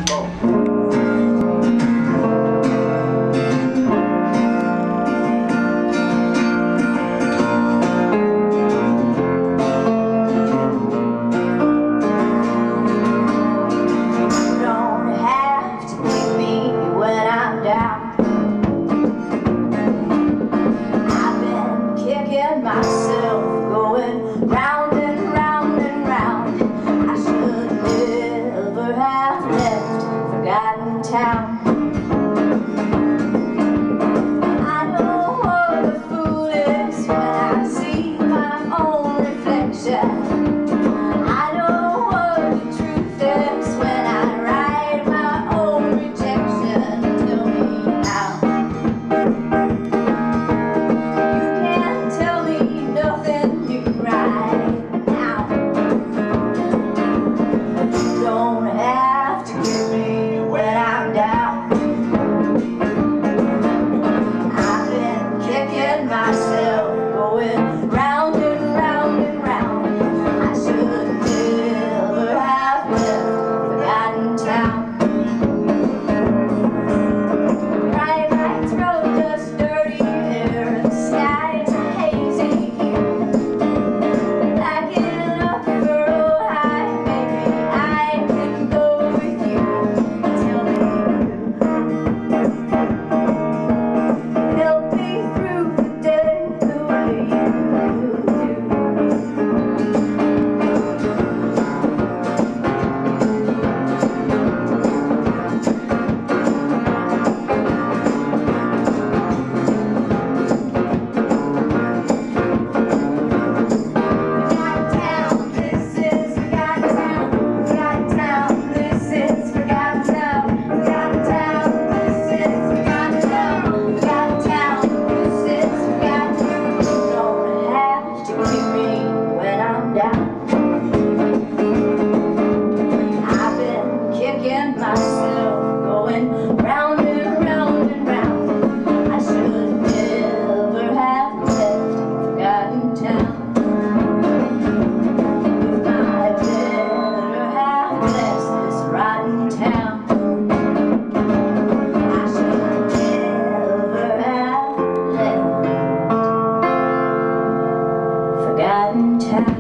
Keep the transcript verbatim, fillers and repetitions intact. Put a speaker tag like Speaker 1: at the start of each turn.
Speaker 1: Myself going round and round and round. I should never have left Forgotten Town. I know what a fool is when I see my own reflection. I know what the truth is when I write my own rejection. Tell me now. Myself going round and round and round. I should never have left Forgotten Town. Right, right throat, just dirty hair. The skies are hazy here. Backing up for a high, maybe I can go with you. Tell me you help me through the day. Myself going round and round and round. I should never have left Forgotten Town. If my better half blessed this rotten town, I should never have left Forgotten Town.